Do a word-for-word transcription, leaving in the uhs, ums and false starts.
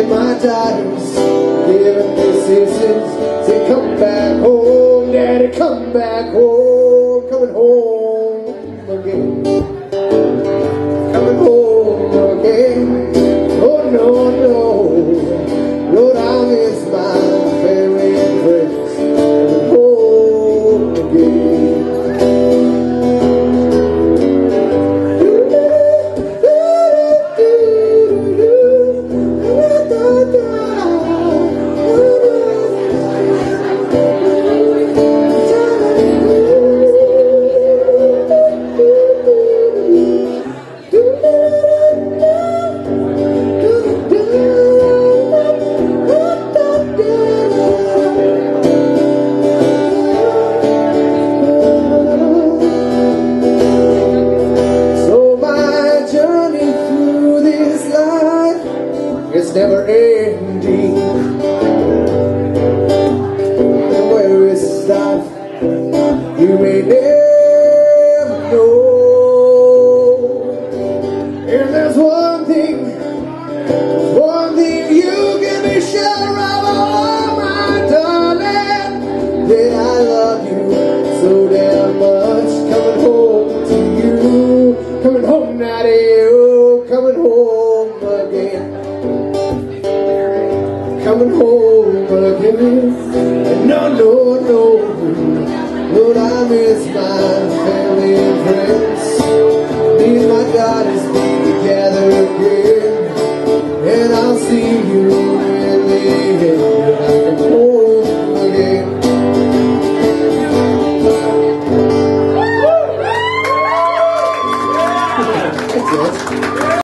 my daughters giving decisions. Say, come back home, Daddy, come back home. Coming home again. Coming home again. Oh, no, no. Lord, I miss my family and friends. Coming home again. It's never ending. And where it stops, you may never know. And there's one thing, one thing you can be sure of, oh my darling, that I love you so damn much. Coming home to you, coming home now to you, coming home again. Coming home again. And no, no, no, Lord, I miss my family and friends. Me and my daughters be together.